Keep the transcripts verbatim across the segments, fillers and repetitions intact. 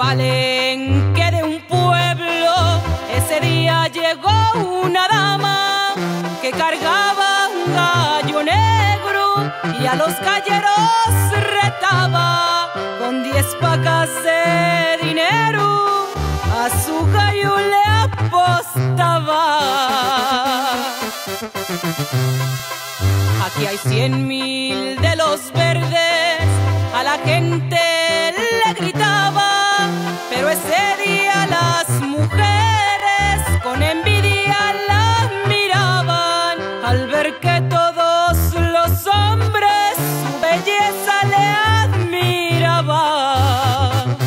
palenque de un pueblo, ese día llegó una dama que cargaba un gallo negro y a los galleros retaba con diez pacas de dinero, a su gallo le apostaba. Aquí hay cien mil de los verdes, a la gente le gritaba, pero ese día las mujeres con envidia la miraban al ver que todos los hombres su belleza le admiraban.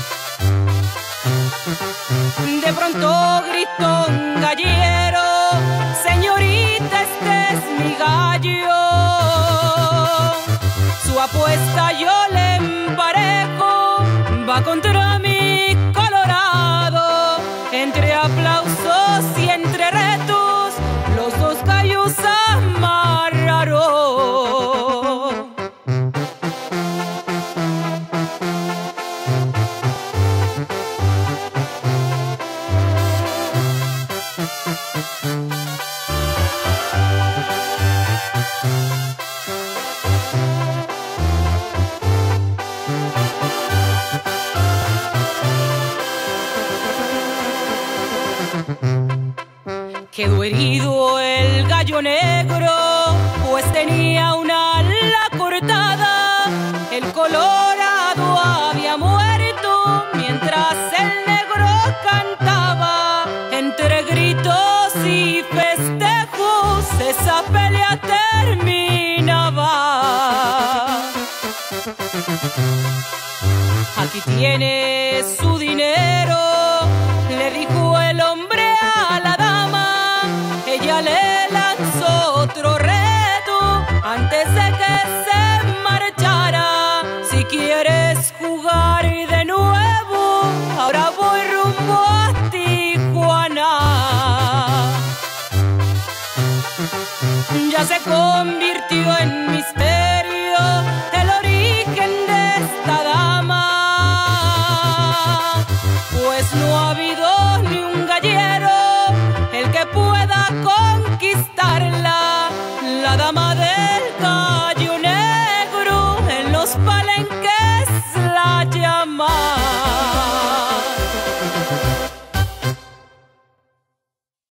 De pronto gritó un gallero: señorita, este es mi gallo, su apuesta yo le emparejo, va contra mi Colorado. Entre aplausos y entre retos, los dos gallos amarraron. Quedó herido el gallo negro, pues tenía una ala cortada. El Colorado había muerto mientras el negro cantaba. Entre gritos y festejos esa pelea terminaba. Aquí tiene su dinero, le dijo el hombre a la dama. Ella le lanzó otro reto antes de que se marchara: si quieres jugar de nuevo, ahora voy rumbo a Tijuana. Ya se convirtió en misterio el origen de esta dama, pues no ha habido ni un gallero el que pueda conquistarla. La dama del gallo negro en los palenques